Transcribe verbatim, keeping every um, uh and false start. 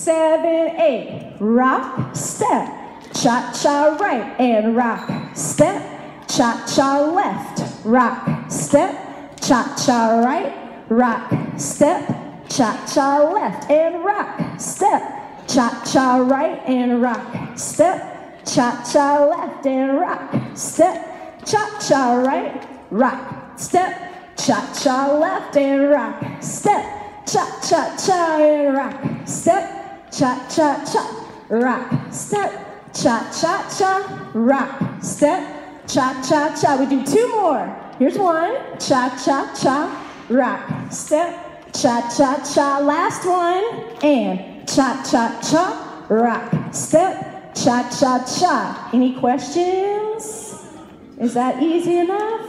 seven, eight. Rock, step, cha-cha right, and rock, step, cha-cha left, rock, step, cha-cha right, rock, step, cha-cha left, and rock, step, cha-cha right, and rock, step, cha-cha left, and rock, step, cha-cha right, rock, step, cha-cha left, and rock, step, cha-cha-cha, and rock, step, cha-cha-cha, rock, step, cha-cha-cha, rock, step, cha-cha-cha. We do two more. Here's one, cha-cha-cha, rock, step, cha-cha-cha. Last one, and cha-cha-cha, rock, step, cha-cha-cha. Any questions? Is that easy enough?